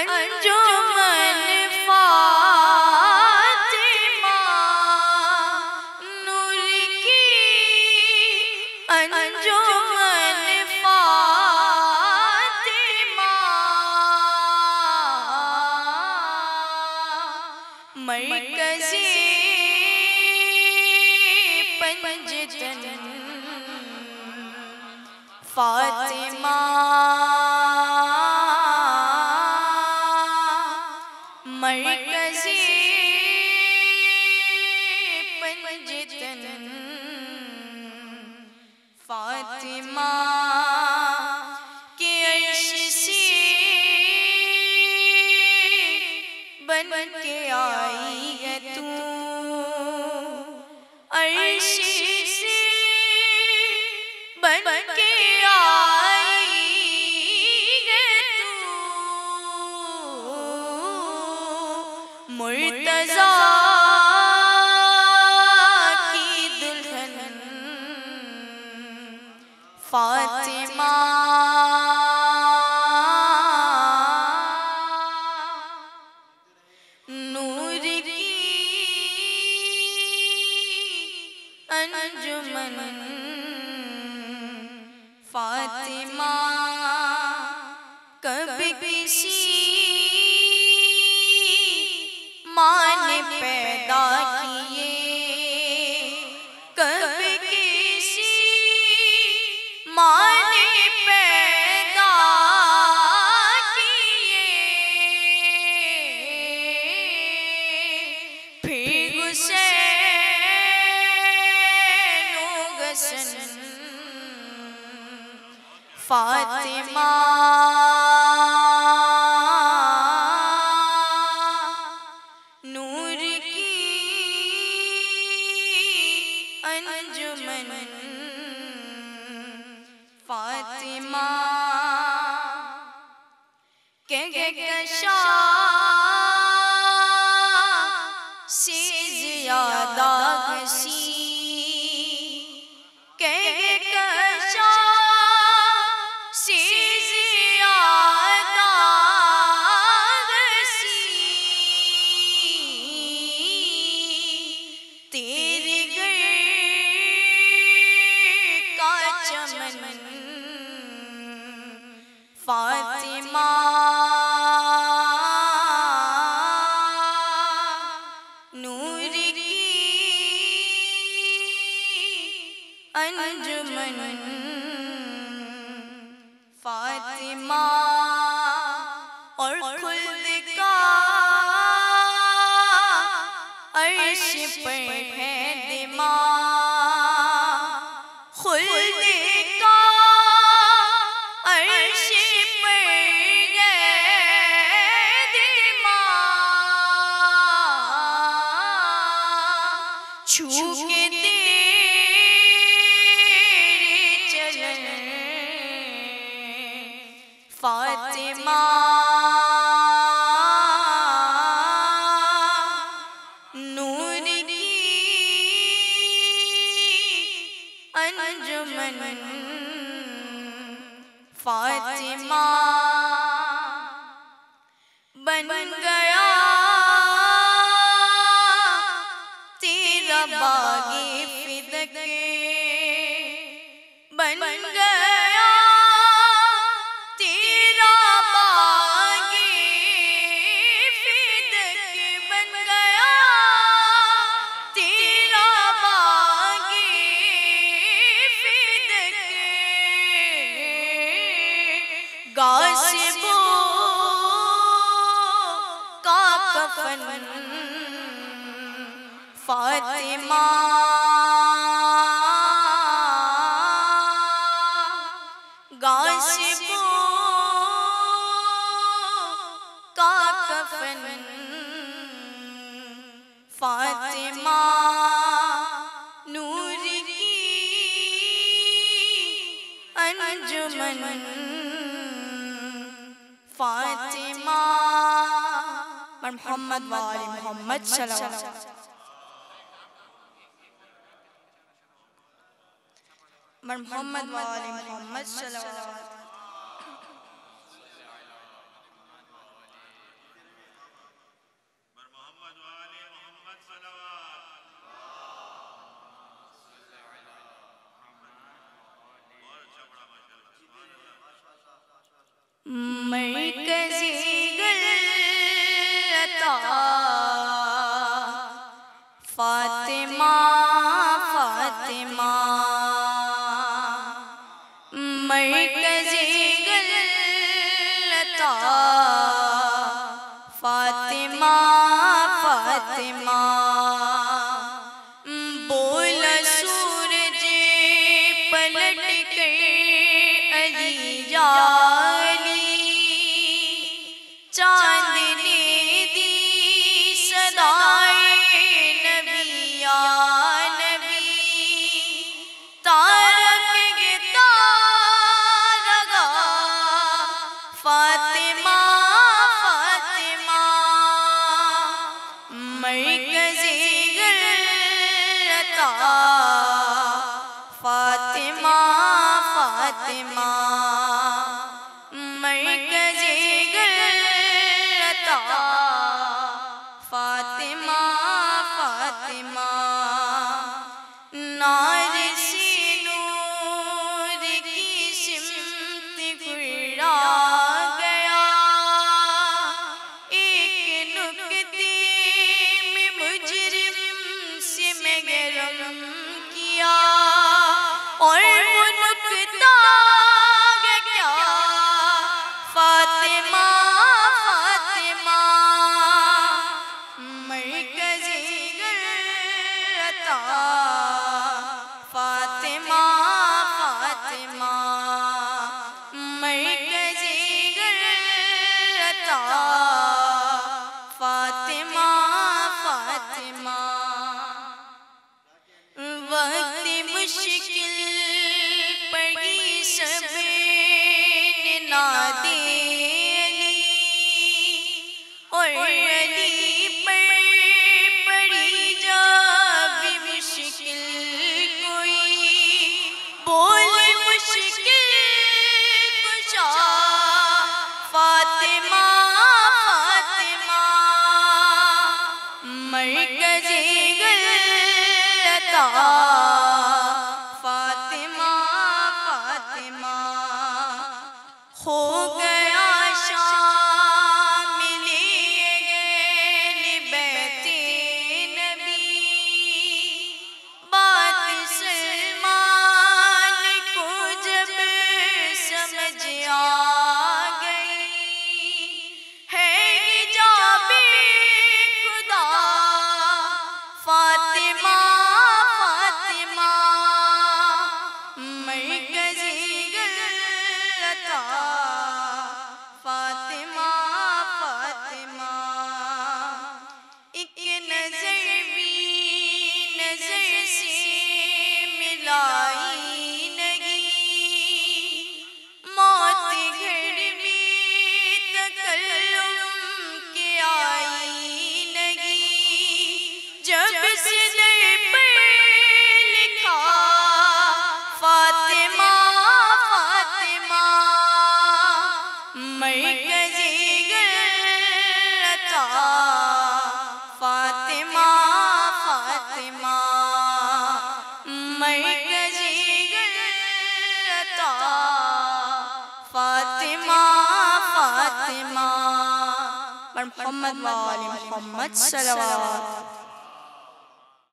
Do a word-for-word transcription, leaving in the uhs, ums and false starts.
अंजुमन फातिमा नूर की अंजुमन फातिमा मरकज़ी पंजतन फातिमा मरकज़ी पंजतन फातिमा के अर्श से बन के आई है तू अर्श से बन के आई है तू मुर्तज़ा की दुल्हन फातिमा नूर की अंजुमन फातिमा कभी किसी माँ ने पैदा किए कभी किसी माँ ने पैदा किए फिर हुसैन व हसन फातिमा नूर की अंजुमन फातिमा कहकशा से ज़्यादा हसी कहकशा से ज़्यादा हसी तेरे घर का चमन फातिमा नूर की अंजुमन फातिमा और खुद का अर्श पर है दिमाग खुद का अर्श पर है दिमाग छू के तेरे चलन फातिमा नूर की अंजुमन फातिमा बन गया तेरा बागे फिदक बन गया तेरा बागे फिदक बन गया तेरा बागे फिदक गासिबों का कफन फातिमा गासिबों का कफन फातिमा नूर की अंजुमन फातिमा मोहम्मद वाले मोहम्मद सल्लल्लाहु अलैहि वसल्लम मोहम्मद वाले मोहम्मद सल्लल्लाहु अलैहि वसल्लम मरकज़ी गलता फातिमा फातिमा मरकज़ी गलता फातिमा फातिमा बोला सूरज पलट कर अली जाली चांद ने दी सदाए नबी या नबी तारक के तारगा फातिमा फातिमा मरकज़ी गलता फातिमा फातिमा मरकज़ी गलता फातिमा फातिमा नार से नूर की सिमत घुरा गया एक नुक्ते में मुजरिम से मगरम किया और वो नुक्ता क्या फातिमा फातिमा मरकज़ी गलता फातिमा फातिमा मरकज़ी गलता फातिमा फातिमा वक्त मुश्किल पड़ी सब ने नादे अली और अली पर पड़ी जब मुश्किल कोई बोल मुश्किल कुशा फातिमा फातिमा मरकज़ी गलता फातिमा फातिमा हो गया शाम लिए गए बैते नबी बात सलमान को जब समझ आ गई है हिजाबे खुदा फातिमा फातिमा मरकज़ी गलता फातिमा फातिमा एक नजर भी नजर से मिलाई नहीं मौत घर में तकल्लुम के आई नहीं जब से दर पर लिखा फातिमा फातिमा मरकज़ी गलता फातिमा फातिमा मरकज़ी गलता फातिमा फातिमा मोहम्मद वाले मोहम्मद सल्लल्लाहु